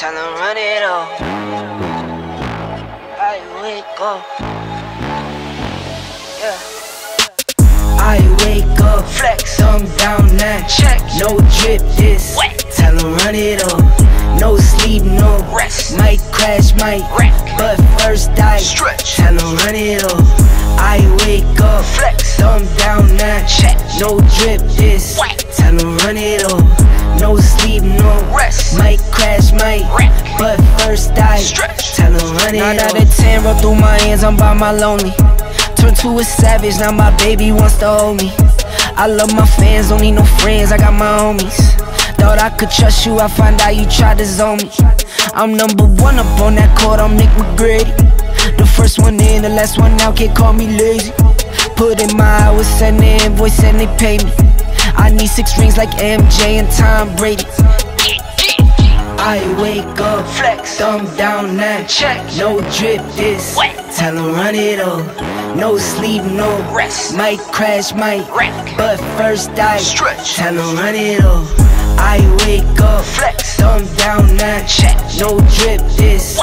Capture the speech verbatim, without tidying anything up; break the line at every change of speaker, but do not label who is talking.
tell them run it up. I wake up. Yeah. I wake up, flex, thumb down now. Check, no drip this. Wet. Tell them run it up. No sleep, no rest. Might crash, might wreck. But first I stretch. Tell them run it up. I wake up, flex, thumb down now. Check, no drip this. Wet. Tell them run it up. No sleep, no rest. Might crash, might wreck. But first I stretch. Tell them run it up. Nine out of ten roll through my hands, I'm by my lonely. Turned to a savage, now my baby wants to hold me. I love my fans, don't need no friends, I got my homies. Thought I could trust you, I find out you tried to zone me. I'm number one up on that court, I'm Nick McGrady. The first one in, the last one out, can't call me lazy. Put in my hours, send the invoice and they pay me. I need six rings like M J and Tom Brady. I wake up, flex, thumb down now. Check, no drip this. Wet. Tell them run it up. No sleep, no rest. Might crash, might wreck. But first I stretch. Tell them run it up. I wake up, flex, thumb down now. Check, no drip this.